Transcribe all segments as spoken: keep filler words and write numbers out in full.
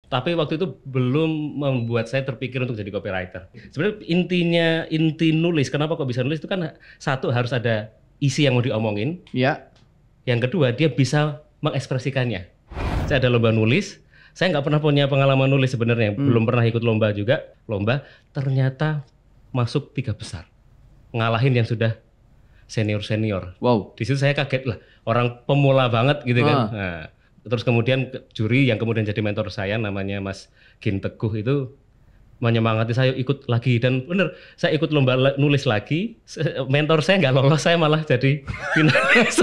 Tapi waktu itu belum membuat saya terpikir untuk jadi copywriter. Sebenarnya intinya, inti nulis, kenapa kok bisa nulis itu kan satu harus ada isi yang mau diomongin. Ya. Yang kedua dia bisa mengekspresikannya. Saya ada lomba nulis, saya nggak pernah punya pengalaman nulis sebenarnya, hmm. belum pernah ikut lomba juga. Lomba ternyata masuk tiga besar, ngalahin yang sudah senior-senior. Wow. Di situ saya kaget lah, orang pemula banget gitu kan. Ah. Nah, terus kemudian juri yang kemudian jadi mentor saya namanya Mas Gin Teguh itu menyemangati saya ikut lagi, dan bener saya ikut lomba nulis lagi, mentor saya nggak lolos, saya malah jadi finalis.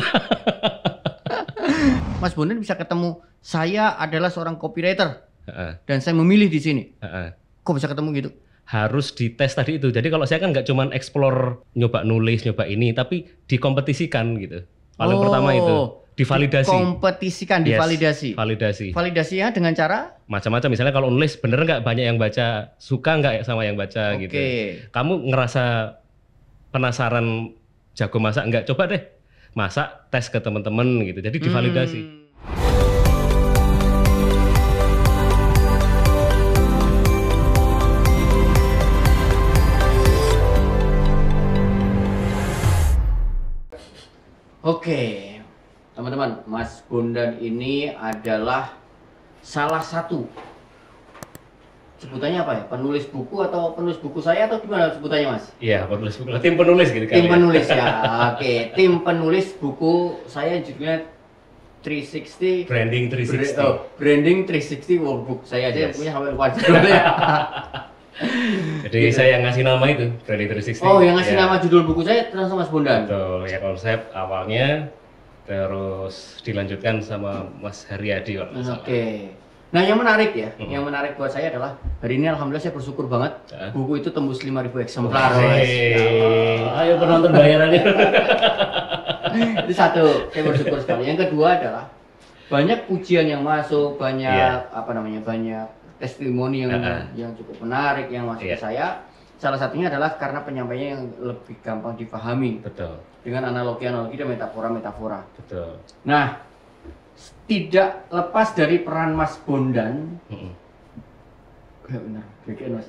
Mas Bondan bisa ketemu, saya adalah seorang copywriter uh-uh. dan saya memilih di sini. Uh-uh. Kok bisa ketemu gitu? Harus dites tadi itu. Jadi kalau saya kan nggak cuman explore nyoba nulis, nyoba ini, tapi dikompetisikan gitu. Paling oh, pertama itu divalidasi. Dikompetisikan, yes, divalidasi. Validasi. Validasinya dengan cara? Macam-macam. Misalnya kalau nulis bener nggak banyak yang baca, suka nggak sama yang baca okay. gitu. Kamu ngerasa penasaran jago masak nggak? Coba deh masak, tes ke teman-teman gitu. Jadi divalidasi. Hmm. Oke, teman-teman, Mas Bondan ini adalah salah satu, sebutannya apa ya? Penulis buku atau penulis buku saya atau gimana sebutannya, Mas? Iya, penulis buku. Tim penulis gitu kan. Tim penulis ya. Oke, tim penulis buku saya judulnya tiga enam nol Branding tiga enam nol. Oh, Branding tiga enam nol Workbook. Saya aja yes. punya sampai lupa judulnya. Jadi gitu. Saya yang ngasih nama itu, Branding tiga enam nol. Oh, yang ngasih ya. Nama judul buku saya langsung Mas Bondan. Betul, ya konsep awalnya, terus dilanjutkan sama Mas Haryadi. Oke. Okay. Nah, yang menarik ya, hmm. yang menarik buat saya adalah hari ini alhamdulillah saya bersyukur banget uh. buku itu tembus lima ribu eksemplar. Hey. Ya, ayo penonton bayarannya. Itu satu, saya bersyukur sekali. Yang kedua adalah banyak pujian yang masuk, banyak yeah. apa namanya, banyak testimoni yang uh-huh. yang cukup menarik yang masuk yeah. ke saya. Salah satunya adalah karena penyampaiannya yang lebih gampang dipahami. Betul. Dengan analogi-analogi dan metafora-metafora. Betul. Nah, tidak lepas dari peran Mas Bondan. Mm-hmm. Ya benar, bikin Mas.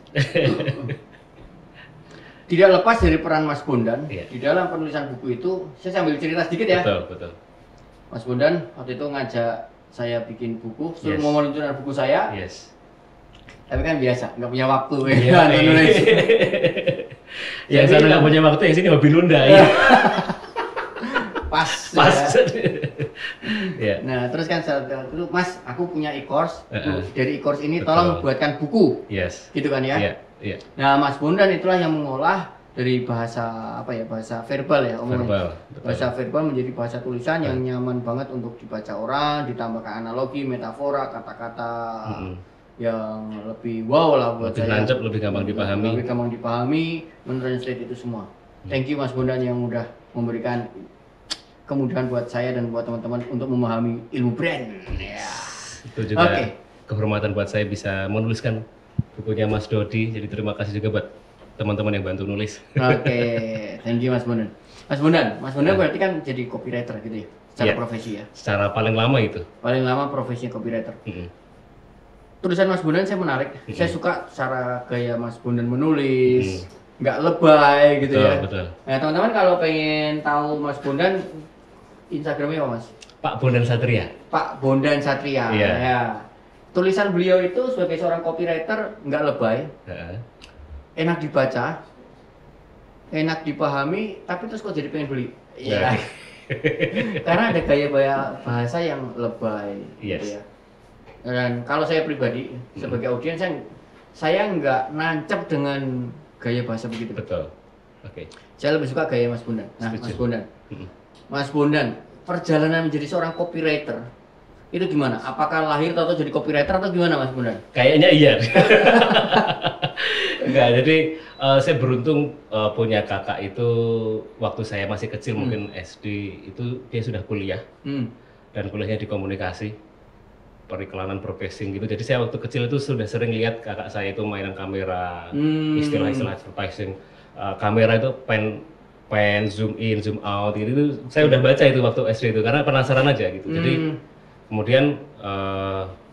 Tidak lepas dari peran Mas Bondan yeah. di dalam penulisan buku itu. Saya sambil cerita sedikit ya. Betul, betul. Mas Bondan waktu itu ngajak saya bikin buku, suruh yes. mau menunjukkan buku saya. Yes. Tapi kan biasa, nggak punya waktu ya, ya, nulis. Yang sana nggak punya waktu, yang sini hobi nunda ya. Pas. Pas. Ya. Nah, terus kan saya dulu, Mas, aku punya e-course. Uh-uh. Dari e-course ini betul. Tolong buatkan buku. Yes. Gitu kan ya? Iya, iya. Nah, Mas Bondan itulah yang mengolah dari bahasa apa ya? Bahasa verbal ya, omongnya. Verbal. Bahasa verbal menjadi bahasa tulisan yang nyaman banget untuk dibaca orang, ditambahkan analogi, metafora, kata-kata. Mm-hmm. yang lebih wow lah buat lebih saya. Lancap, lebih gampang dipahami. Lebih gampang dipahami, mentranslate itu semua. Thank you Mas Bondan yang udah memberikan kemudahan buat saya dan buat teman-teman untuk memahami ilmu brand. Ya. Itu juga okay. kehormatan buat saya bisa menuliskan bukunya Mas Dodi. Jadi terima kasih juga buat teman-teman yang bantu nulis. Oke, okay. Thank you Mas Bondan. Mas Bondan, Mas Bondan nah. berarti kan jadi copywriter gitu ya, secara yeah. profesi ya? Secara paling lama itu. Paling lama profesinya copywriter. Mm-hmm. Tulisan Mas Bondan saya menarik, mm-hmm. saya suka cara gaya Mas Bondan menulis, nggak mm. lebay gitu betul, ya. Betul. Nah teman-teman kalau pengen tahu Mas Bondan, Instagramnya apa Mas? Pak Bondan Satria. Pak Bondan Satria. Yeah. Ya. Tulisan beliau itu sebagai seorang copywriter nggak lebay, uh. enak dibaca, enak dipahami, tapi terus kok jadi pengen beli? Iya. Yeah. Karena ada gaya bahasa yang lebay. Yes. Gitu ya. Dan kalau saya pribadi sebagai audiens saya saya nggak nancep dengan gaya bahasa begitu. Betul. Oke. Okay. Saya lebih suka gaya Mas Bondan. Nah, Setuju. Mas Bondan. Mas Bondan, perjalanan menjadi seorang copywriter itu gimana? Apakah lahir atau jadi copywriter atau gimana Mas Bondan? Kayaknya iya. Enggak, jadi uh, saya beruntung uh, punya kakak itu waktu saya masih kecil hmm. mungkin S D itu dia sudah kuliah. Hmm. Dan kuliahnya di komunikasi. Periklanan broadcasting gitu. Jadi saya waktu kecil itu sudah sering lihat kakak saya itu mainan kamera, hmm. istilah-istilah advertising. Uh, kamera itu pen pen zoom in, zoom out gitu. Itu saya udah baca itu waktu S D itu karena penasaran aja gitu. Hmm. Jadi kemudian uh,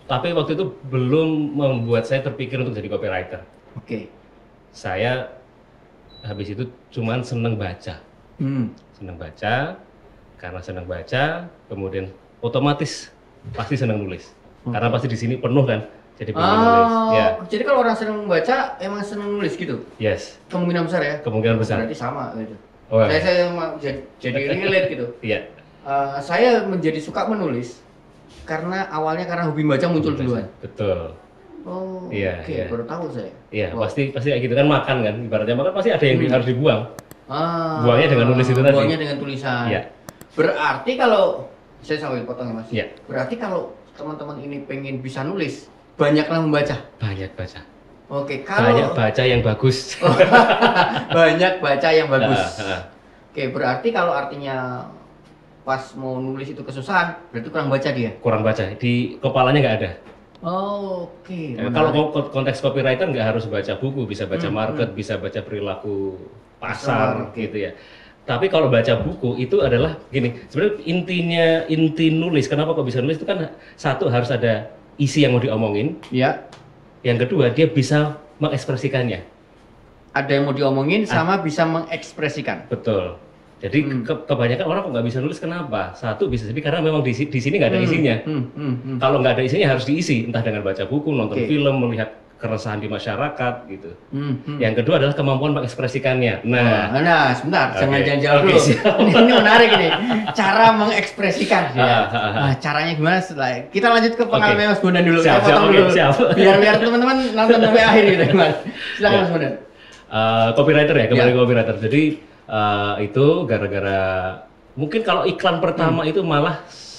tapi waktu itu belum membuat saya terpikir untuk jadi copywriter. Oke. Okay. Saya habis itu cuman seneng baca. Hmm. Seneng baca, karena seneng baca, kemudian otomatis pasti seneng nulis. Okay. Karena pasti di sini penuh kan, jadi pengen oh, nulis. Ya. Jadi kalau orang seneng baca, emang seneng nulis gitu? Yes. Kemungkinan besar ya? Kemungkinan besar. Berarti sama gitu. Oh, saya saya jadi, jadi relate gitu. Iya. Uh, saya menjadi suka menulis karena awalnya karena hobi baca muncul duluan. Betul. Oh, iya, oke, okay. iya. Baru tahu saya. Iya, wow. pasti pasti kayak gitu kan, makan kan, ibaratnya makan pasti ada yang hmm. harus dibuang. Ah, buangnya dengan nulis itu tadi. Buangnya dengan tulisan. Iya. Berarti kalau saya sambil potong ya Mas. Iya. Berarti kalau teman-teman ini pengen bisa nulis, banyaklah membaca. Banyak baca. Oke, kalau banyak baca yang bagus. Banyak baca yang bagus. Uh, uh. Oke, berarti kalau artinya pas mau nulis itu kesusahan, berarti kurang baca dia? Kurang baca, di kepalanya nggak ada. Oh, oke. Okay. Ya, kalau konteks copywriter nggak harus baca buku, bisa baca hmm, market, hmm. bisa baca perilaku pasar, okay. gitu ya. Tapi kalau baca buku itu adalah gini, sebenarnya intinya inti nulis, kenapa kok bisa nulis itu kan satu harus ada isi yang mau diomongin. Ya. Yang kedua dia bisa mengekspresikannya. Ada yang mau diomongin sama ah. bisa mengekspresikan. Betul. Jadi hmm. ke, kebanyakan orang kok nggak bisa nulis, kenapa? Satu bisa jadi karena memang di, di sini nggak ada isinya. Hmm. Hmm. Hmm. Kalau nggak ada isinya harus diisi, entah dengan baca buku, nonton okay. film, melihat keresahan di masyarakat gitu. Hmm. Hmm. Yang kedua adalah kemampuan mengekspresikannya. Nah, oh, nah sebentar, okay. jangan jangan okay. dulu. ini, ini menarik ini, cara mengekspresikan. Ya. Nah, caranya gimana? Setelah kita lanjut ke pengalaman okay. Mas Bondan dulu. Siap, Saya siap, potong okay, dulu. Siap. Biar biar teman-teman nonton sampai akhir gitu, Mas. Silakan ya. Mas Bondan. Uh, copywriter ya, kembali ya. copywriter. Jadi Uh, itu gara-gara mungkin kalau iklan pertama hmm. itu malah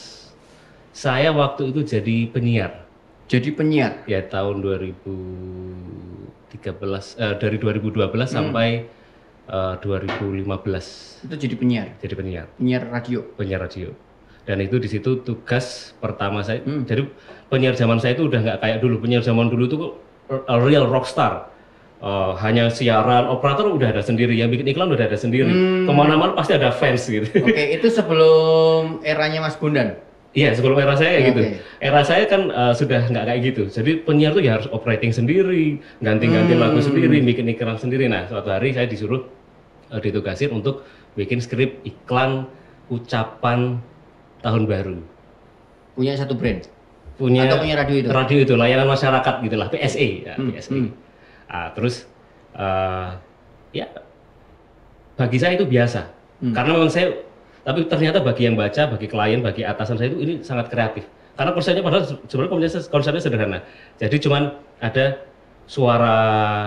saya waktu itu jadi penyiar. Jadi penyiar? Ya tahun dua ribu tiga belas, uh, dari dua ribu dua belas hmm. sampai uh, dua ribu lima belas. Itu jadi penyiar? Jadi penyiar. Penyiar radio? Penyiar radio. Dan itu di situ tugas pertama saya. Hmm. Jadi penyiar zaman saya itu udah nggak kayak dulu. Penyiar zaman dulu itu a real rockstar. Uh, hanya siaran, operator udah ada sendiri, yang bikin iklan udah ada sendiri. Hmm. Kemana-mana pasti ada fans gitu. Oke, okay, itu sebelum eranya Mas Bondan? Iya, sebelum era saya kayak okay. gitu. Era saya kan uh, sudah nggak kayak gitu. Jadi penyiar tuh ya harus operating sendiri, ganti-ganti hmm. lagu sendiri, bikin iklan sendiri. Nah, suatu hari saya disuruh uh, ditugasin untuk bikin skrip iklan ucapan tahun baru. Punya satu brand? Punya. Atau punya radio itu? Radio itu, layanan masyarakat gitulah, P S E. Ya, hmm. P S E. Hmm. Ah, terus uh, ya bagi saya itu biasa hmm. karena memang saya, tapi ternyata bagi yang baca, bagi klien, bagi atasan saya itu ini sangat kreatif karena konsepnya padahal sebenarnya konsepnya sederhana. Jadi cuman ada suara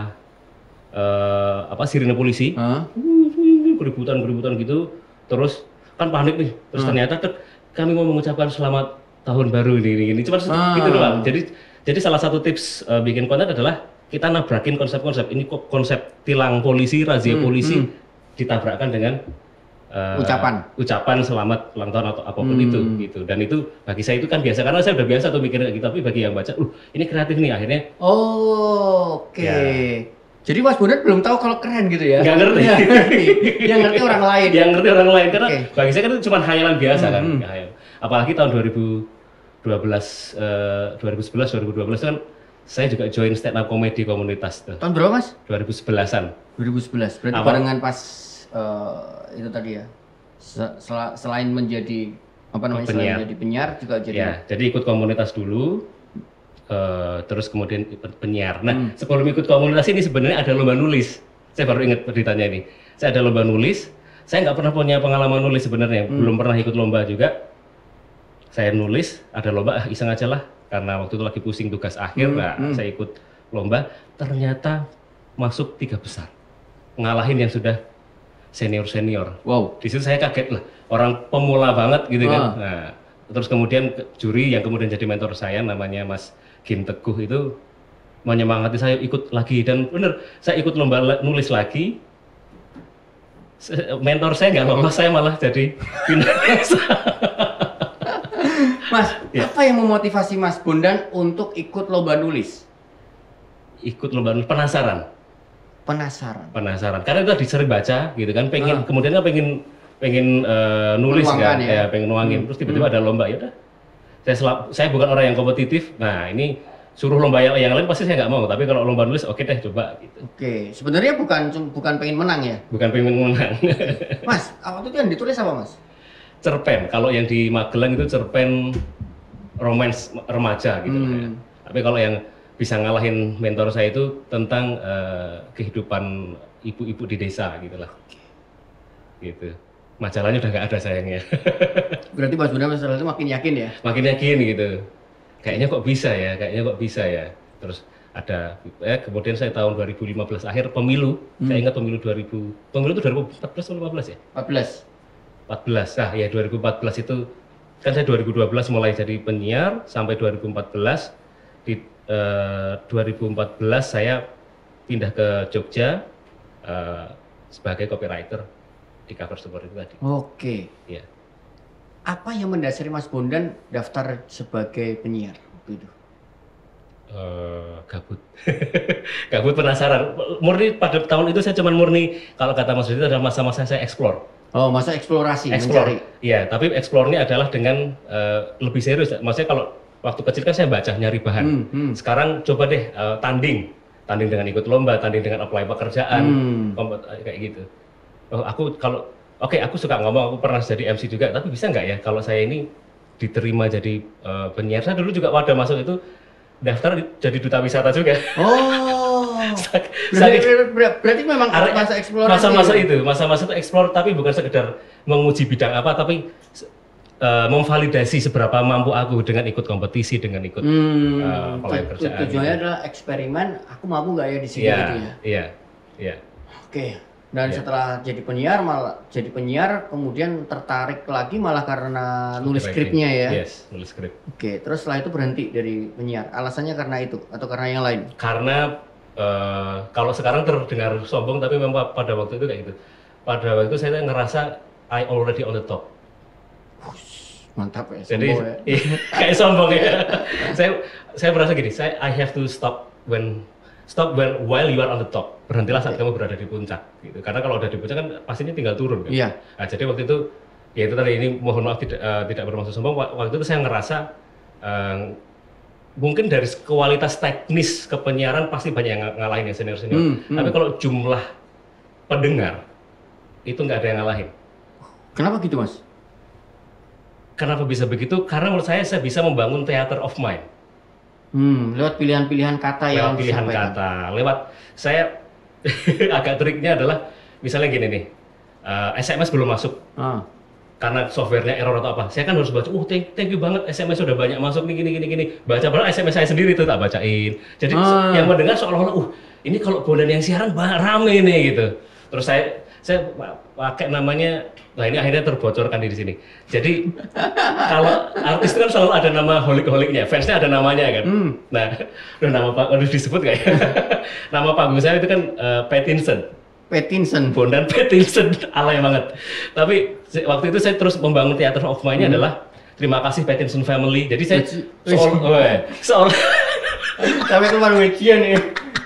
uh, apa sirine polisi, huh? keributan keributan gitu, terus kan panik nih, terus hmm. ternyata ter, kami mau mengucapkan selamat tahun baru ini ini cuma hmm. gitu doang. Jadi jadi salah satu tips uh, bikin konten adalah kita nabrakin konsep-konsep ini, kok konsep tilang polisi, razia hmm, polisi hmm. ditabrakkan dengan uh, ucapan ucapan selamat ulang tahun atau apapun hmm. itu gitu. Dan itu bagi saya itu kan biasa karena saya udah biasa tuh mikirnya gitu, tapi bagi yang baca uh ini kreatif nih akhirnya. Oh, oke. Okay. Ya. Jadi Mas Bondan belum tahu kalau keren gitu ya? Nggak ngerti. Yang ngerti orang lain. Yang ngerti orang lain karena okay. bagi saya kan itu cuma hayalan biasa hmm, kan. Hmm. Ya, apalagi tahun dua ribu dua belas, uh, dua ribu sebelas, dua ribu dua belas kan saya juga join stand up comedy komunitas tuh. Tahun berapa Mas? dua ribu sebelasan. dua ribu sebelas. Berarti apa? Barengan pas uh, itu tadi ya. Sel selain menjadi apa namanya? Penyiar. Selain jadi penyiar juga jadi. Ya, jadi ikut komunitas dulu. Uh, terus kemudian penyiar. Nah, hmm. sebelum ikut komunitas ini sebenarnya ada lomba nulis. Saya baru ingat beritanya ini. Saya ada lomba nulis. Saya nggak pernah punya pengalaman nulis sebenarnya. Hmm. Belum pernah ikut lomba juga. Saya nulis, ada lomba, ah, iseng aja lah. Karena waktu itu lagi pusing tugas akhir, hmm, nah hmm. saya ikut lomba, ternyata masuk tiga besar, ngalahin yang sudah senior-senior. Wow. Di situ saya kaget lah, orang pemula banget gitu kan. Ah. Nah, terus kemudian juri yang kemudian jadi mentor saya, namanya Mas Gim Teguh itu menyemangati saya ikut lagi, dan bener, saya ikut lomba nulis lagi. Mentor saya nggak lolos, saya malah jadi finalis. Mas, ya. Apa yang memotivasi Mas Bondan untuk ikut lomba nulis? Ikut lomba nulis, penasaran. Penasaran. Penasaran. Karena itu tadi sering baca, gitu kan. Pengen, ah. kemudian kan pengen, pengen uh, nulis kan, ya. ya, pengen nuangin. Hmm. Terus tiba-tiba hmm. ada lomba, ya udah. Saya, selap, saya bukan orang yang kompetitif. Nah ini suruh lomba yang, yang lain pasti saya nggak mau. Tapi kalau lomba nulis, oke okay deh coba. Gitu. Oke, sebenarnya bukan bukan pengen menang ya? Bukan pengen menang. Mas, waktu itu yang ditulis apa mas? Cerpen. Kalau yang di Magelang itu cerpen romance remaja gitu. Hmm. Ya. Tapi kalau yang bisa ngalahin mentor saya itu tentang uh, kehidupan ibu-ibu di desa gitulah. Gitu. Majalahnya udah nggak ada sayangnya. Berarti Mas Bunda masalah itu makin yakin ya? Makin yakin gitu. Kayaknya kok bisa ya, kayaknya kok bisa ya. Terus ada, eh, kemudian saya tahun dua ribu lima belas akhir pemilu, hmm. saya ingat pemilu dua ribu, pemilu itu dua ribu empat belas atau lima belas ya? empat belas. empat belas, nah ya dua ribu empat belas itu, kan saya dua ribu dua belas mulai jadi penyiar, sampai dua ribu empat belas, di eh, dua ribu empat belas saya pindah ke Jogja eh, sebagai copywriter di Cover Store itu tadi. Oke. Ya. Apa yang mendasari Mas Bondan daftar sebagai penyiar waktu itu? Uh, gabut, gabut penasaran. Murni pada tahun itu saya cuma murni, kalau kata Mas Didi adalah masa-masa saya explore. Oh, masa eksplorasi, explore. Mencari. Iya, tapi explore ini adalah dengan uh, lebih serius. Maksudnya kalau waktu kecil kan saya baca, nyari bahan. Hmm, hmm. Sekarang coba deh uh, tanding, tanding dengan ikut lomba, tanding dengan apply pekerjaan, hmm. kayak gitu. Oh, aku kalau oke okay, aku suka ngomong, aku pernah jadi M C juga, tapi bisa nggak ya kalau saya ini diterima jadi uh, penyiar? Saya dulu juga pada masuk itu daftar jadi duta wisata juga. Oh, berarti, berarti memang ada masa eksplorasi. Masa-masa itu, masa-masa itu eksplor, tapi bukan sekedar menguji bidang apa, tapi uh, memvalidasi seberapa mampu aku dengan ikut kompetisi, dengan ikut hmm, uh, apply pekerjaan. Tujuannya gitu. Adalah eksperimen, aku mampu nggak ya di sini ya, gitu ya? Iya, iya. Oke. Dan ya. Setelah jadi penyiar malah jadi penyiar kemudian tertarik lagi malah karena nulis skripnya ya. Yes, nulis skrip. Oke, terus setelah itu berhenti dari penyiar. Alasannya karena itu atau karena yang lain? Karena uh, kalau sekarang terdengar sombong tapi memang pada waktu itu kayak gitu. Pada waktu itu saya ngerasa I already on the top. Ush, mantap ya. Jadi sombong ya. Kayak sombong ya. saya saya merasa gini, saya I have to stop when stop when while you are on the top. Berhentilah saat okay. kamu berada di puncak gitu. Karena kalau udah di puncak kan pastinya tinggal turun kan. Iya. Nah, jadi waktu itu ya itu tadi, ini mohon maaf tidak uh, tidak bermaksud sombong. Waktu itu saya ngerasa uh, mungkin dari kualitas teknis kepenyiaran pasti banyak yang ngalahin ya senior-senior. Hmm, hmm. Tapi kalau jumlah pendengar itu nggak ada yang ngalahin. Kenapa gitu, Mas? Kenapa bisa begitu? Karena menurut saya saya bisa membangun theater of mind. Hmm, lewat pilihan-pilihan kata lewat yang pilihan disampaikan. kata, lewat saya agak triknya adalah misalnya gini nih, uh, S M S belum masuk ah. karena softwarenya error atau apa, saya kan harus baca, uh thank, thank you banget S M S sudah banyak masuk nih gini gini gini, baca padahal S M S saya sendiri itu tak bacain, jadi ah. yang mendengar seolah-olah, uh ini kalau Bondan yang siaran rame nih gitu, terus saya saya pakai namanya, nah ini akhirnya terbocorkan di sini. Jadi kalau artis itu kan selalu ada nama holik-holiknya, fansnya ada namanya kan. Hmm. Nah, udah nama pak harus disebut nggak ya? Nama panggung saya itu kan uh, Pattinson. Pattinson. Bondan Pattinson, alay banget. Tapi waktu itu saya terus membangun theater of mind-nya hmm. adalah terima kasih Pattinson family. Jadi saya soal, soal sampai keluar media nih.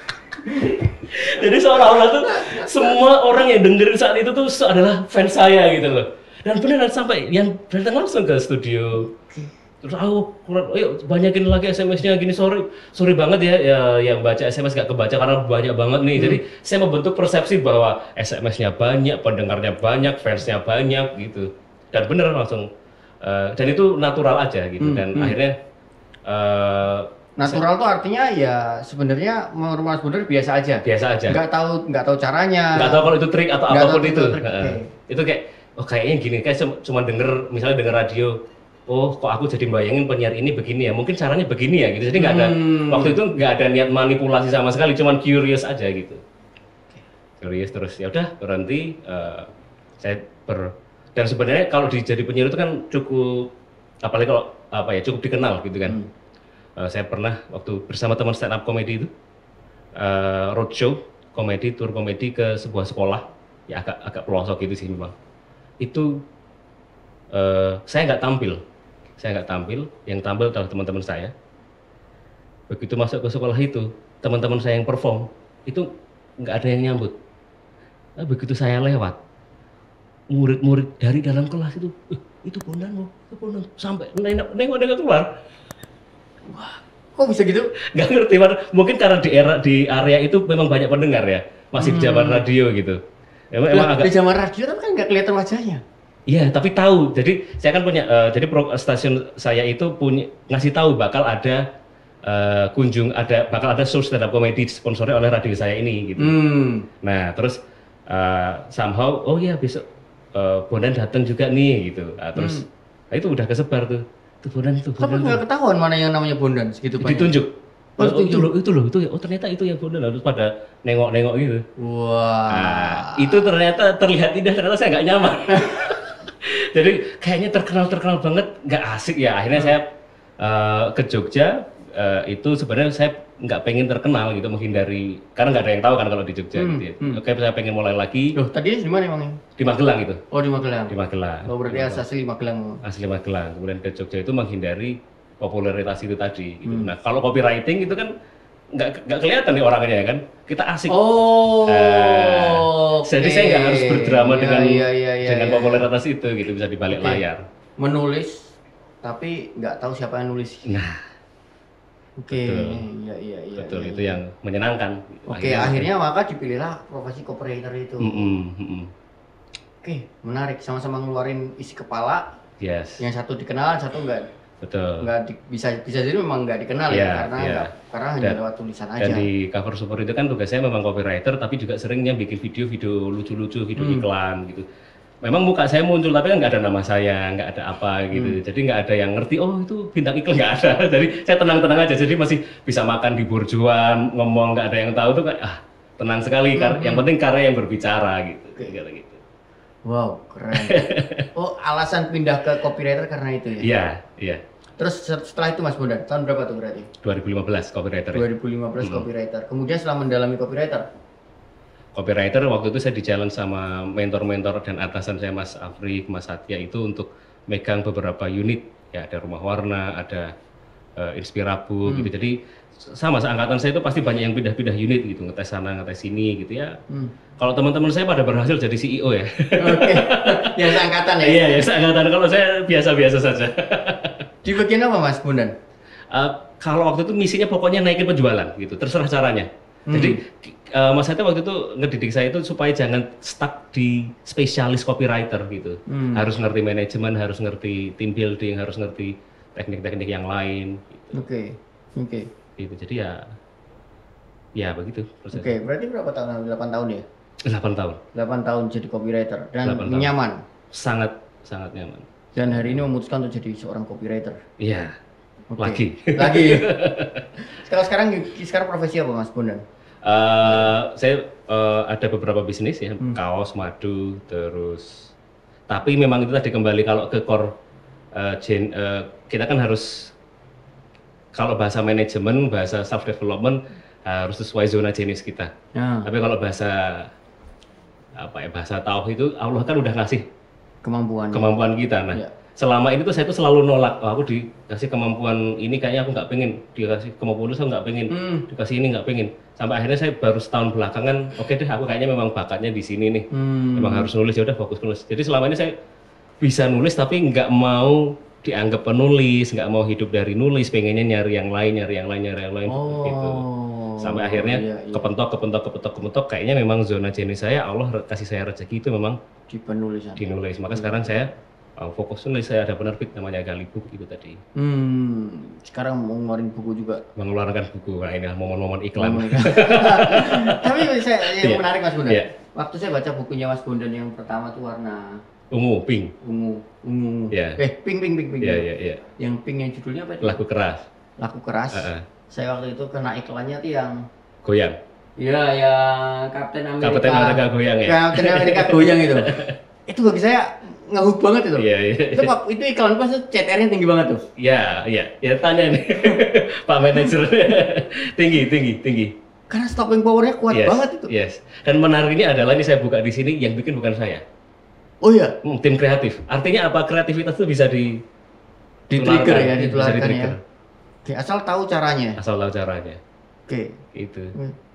Jadi seolah-olah tuh semua orang yang dengerin saat itu tuh adalah fans saya gitu loh. Dan beneran sampai yang datang langsung ke studio. Terus aku kurang, ayo banyakin lagi S M S-nya gini, sorry, sorry banget ya, ya yang baca S M S gak kebaca karena banyak banget nih. Hmm. Jadi saya membentuk persepsi bahwa S M S-nya banyak, pendengarnya banyak, fansnya banyak gitu. Dan beneran langsung, uh, dan itu natural aja gitu. Hmm. Dan hmm. akhirnya uh, natural tuh artinya ya sebenarnya menurut Mas Bondan biasa aja. Biasa aja. Nggak tahu nggak tahu caranya. Nggak tahu kalau itu trik atau nggak apapun itu. Trik, uh, okay. Itu kayak oh kayaknya gini, kayak cuma denger misalnya denger radio. Oh kok aku jadi bayangin penyiar ini begini ya. Mungkin caranya begini ya gitu. Jadi nggak ada hmm. waktu itu nggak ada niat manipulasi sama sekali, cuman curious aja gitu. Curious terus ya udah berhenti. Uh, saya ber dan sebenarnya kalau di jadi penyiar itu kan cukup apalagi kalau apa ya cukup dikenal gitu kan. Hmm. Uh, saya pernah waktu bersama teman stand up comedy itu uh, roadshow komedi, tour komedi ke sebuah sekolah ya agak agak pelosok gitu sih memang. Itu uh, saya nggak tampil, saya nggak tampil, yang tampil adalah teman-teman saya. Begitu masuk ke sekolah itu, teman-teman saya yang perform itu nggak ada yang nyambut. Nah, begitu saya lewat, murid-murid dari dalam kelas itu uh, itu Bondan loh, itu Bondan. Sampai nengok nengok keluar. Wah, kok bisa gitu? Nggak ngerti, mungkin karena di era di area itu memang banyak pendengar ya, masih di zaman radio gitu. Emang, emang agak di zaman radio tapi kan nggak kelihatan wajahnya. Iya, tapi tahu. Jadi saya kan punya, uh, jadi pro, stasiun saya itu punya ngasih tahu bakal ada uh, kunjung, ada bakal ada show stand up comedy sponsornya oleh radio saya ini gitu. Hmm. Nah terus uh, somehow, oh iya besok uh, Bondan datang juga nih gitu. Nah, terus hmm. nah, itu udah kesebar tuh. Itu Bondan itu. Tapi nggak ketahuan mana yang namanya Bondan segitu banyak. Ditunjuk. Oh, oh, itu loh, itu loh, itu ya. Oh ternyata itu yang Bondan, harus pada nengok-nengok gitu. Wah. Nah, itu ternyata terlihat indah, ternyata saya nggak nyaman. Jadi kayaknya terkenal-terkenal banget, nggak asik ya. Akhirnya hmm. saya uh, ke Jogja, uh, itu sebenarnya saya nggak pengen terkenal gitu, menghindari, karena nggak ada yang tahu kan kalau di Jogja hmm. gitu ya. Hmm. Oke, saya pengen mulai lagi. Loh, tadi di mana emangnya? Di Magelang itu. Oh, di Magelang. Di Magelang. Oh, berarti asli, asli Magelang. Asli Magelang. Kemudian ke Jogja itu menghindari popularitas itu tadi. Gitu. Hmm. Nah, kalau copywriting itu kan nggak nggak kelihatan nih orangnya ya kan, kita asik. Oh. Uh, okay. Jadi saya nggak harus berdrama ya, dengan ya, ya, ya, dengan ya, popularitas itu gitu, bisa di balik okay. layar. Menulis tapi nggak tahu siapa yang nulis. Nah. Oke. Okay. Iya iya iya. Betul, ya, itu ya. yang menyenangkan. Oke, okay, akhirnya, akhirnya maka dipilihlah profesi copywriter itu. Mm -mm, mm -mm. Oke, okay, menarik, sama-sama ngeluarin isi kepala. Yes. Yang satu dikenal, satu enggak. Betul. Nggak di, bisa bisa jadi memang nggak dikenal yeah, ya karena yeah. Enggak, karena hanya dan, lewat tulisan aja. Dan di cover support itu kan tugas saya memang copywriter, tapi juga seringnya bikin video-video lucu-lucu, video hmm. iklan gitu. Memang muka saya muncul tapi kan nggak ada nama saya, nggak ada apa gitu. Hmm. Jadi nggak ada yang ngerti, oh itu bintang iklan, nggak ada. Jadi saya tenang-tenang aja. Jadi masih bisa makan di burjuan, ngomong nggak ada yang tahu tuh kayak ah tenang sekali. Hmm. Yang penting karya yang berbicara gitu. Okay. Gitu. Wow, keren. Oh, alasan pindah ke copywriter karena itu ya? Iya, iya. Terus setelah itu Mas Bondan, tahun berapa tuh berarti? dua ribu lima belas copywriter. dua ribu lima belas hmm. copywriter. Kemudian setelah mendalami copywriter? Copywriter waktu itu saya di challenge sama mentor-mentor dan atasan saya Mas Afri, Mas Satya itu untuk megang beberapa unit. Ya ada Rumah Warna, ada uh, Inspirabook hmm. gitu. Jadi sama seangkatan saya itu pasti banyak yang pindah-pindah unit gitu, ngetes sana, ngetes sini gitu ya. Hmm. Kalau teman-teman saya pada berhasil jadi C E O ya. Oke. Ya seangkatan ya. Iya, ya seangkatan. Kalau saya biasa-biasa saja. Di bagian apa Mas Bondan? Uh, kalau waktu itu misinya pokoknya naikin penjualan gitu, terserah caranya. Hmm. Jadi uh, Mas Satya waktu itu ngedidik saya itu supaya jangan stuck di spesialis copywriter gitu. Hmm. Harus ngerti manajemen, harus ngerti team building, harus ngerti teknik-teknik yang lain. Oke, gitu. oke. Okay. Okay. Gitu, jadi ya, ya begitu prosesnya. Oke, okay, berarti berapa tahun? delapan tahun ya? delapan tahun. delapan tahun jadi copywriter dan nyaman? Sangat, sangat nyaman. Dan hari ini memutuskan untuk jadi seorang copywriter? Iya, okay. lagi. Lagi? Sekarang, sekarang, sekarang profesi apa Mas Bondan? Uh, saya uh, ada beberapa bisnis ya, hmm. kaos, madu, terus tapi memang itu tadi kembali kalau ke core uh, gen, uh, kita kan harus kalau bahasa manajemen, bahasa self development harus sesuai zona jenis kita. Ya. Tapi kalau bahasa apa ya bahasa tauhid itu Allah kan udah ngasih kemampuan kemampuan kita. Nah, ya. Selama ini tuh saya tuh selalu nolak. Oh, aku dikasih kemampuan ini kayaknya aku nggak pengen, dikasih kemampuan itu saya nggak pengen, hmm. dikasih ini nggak pengen. Sampai akhirnya saya baru setahun belakangan, oke okay deh aku kayaknya memang bakatnya di sini nih. Hmm. Memang harus nulis, ya udah fokus nulis. Jadi selama ini saya bisa nulis tapi nggak mau dianggap penulis, nggak mau hidup dari nulis, pengennya nyari yang lain, nyari yang lain, nyari yang lain, oh, gitu. Sampai akhirnya iya, iya. kepentok, kepentok, kepentok, kepentok, kayaknya memang zona jenis saya, Allah kasih saya rezeki itu memang di penulisan. Di nulis, maka hmm. sekarang saya uh, fokus nulis, saya ada penerbit namanya Galibuk itu tadi. Hmm, sekarang mau ngeluarin buku juga? Mengeluarkan buku, nah ini momen-momen iklan. Tapi saya, yang yeah. menarik Mas Bondan, yeah. waktu saya baca bukunya Mas Bondan yang pertama tuh warna ungu, pink. Ungu, ungu. Yeah. Eh, pink, pink, pink, pink. Iya, iya, iya. Yang pink yang judulnya apa itu? Laku keras. Laku keras. Uh -uh. Saya waktu itu kena iklannya tuh yang goyang. Iya, yang Kapten Amerika. Kapten Amerika goyang ya. Kapten Amerika goyang itu. Itu bagi saya ngehook banget itu. Iya, iya. Itu Pak, itu iklan pas C T R-nya tinggi banget tuh. Iya, iya. Ya tanya nih. Pak manajer. tinggi, tinggi, tinggi. Karena stopping power-nya kuat yes, banget itu. Yes. Dan menariknya adalah ini saya buka di sini yang bikin bukan saya. Oh iya, hmm, tim kreatif. Artinya apa? Kreativitas itu bisa di di trigger ya, ditularkan ya. Oke, asal tahu caranya. Asal tahu caranya. Oke. Itu. Hmm.